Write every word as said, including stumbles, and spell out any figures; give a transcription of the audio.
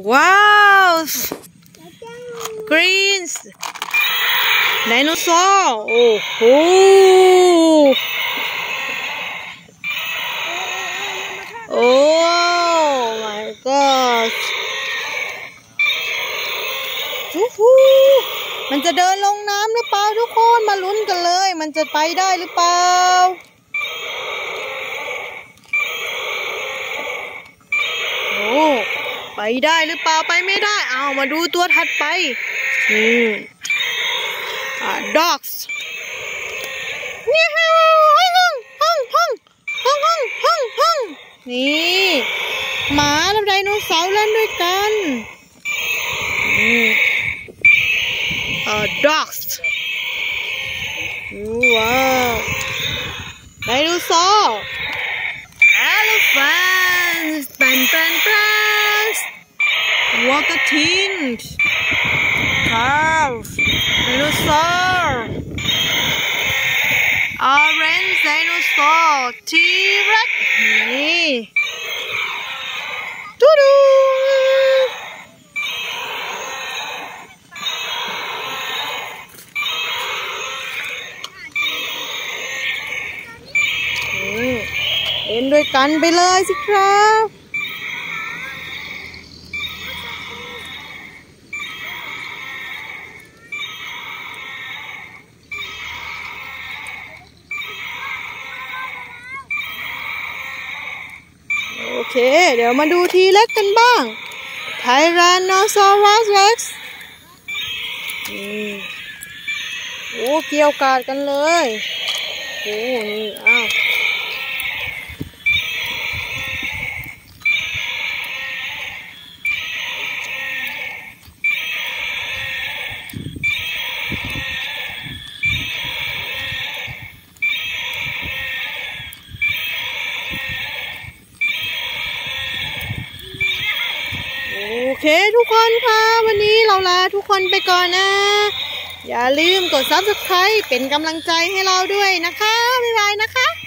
ว้าว green ไดโนเสาร์โอ้โหโอ้ my god จูฮูมันจะเดินลงน้ำหรือเปล่าทุกคนมาลุ้นกันเลยมันจะไปได้หรือเปล่าโอ้ไปได้หรือเปล่าไปไม่ได้เอามาดูตัวถัดไปอืมอ่า dogs นี่ห้องห้องห้องห้องห้องห้องห้องนี่หมากับไดโนเสาร์เล่นด้วยกันอืมอ่า dogs ว้าวไดโนเสาร์ elephants เป็นเป็นเป็นวัวกระทิง cows ไดโนเสาร์ orange ไดโนเสาร์ T-Rex นี่ดูดูเล่นด้วยกันไปเลยสิครับโอเคเดี๋ยวมาดูทีเล็กกันบ้างไทแรนโนซอรัสเร็กซ์โอ้เกี่ยวกาดกันเลยโอ้นี่อ้าวโอเคทุกคนค่ะวันนี้เราลาทุกคนไปก่อนนะอย่าลืมกด ซับสไครบ์ เป็นกำลังใจให้เราด้วยนะคะบ๊ายบายนะคะ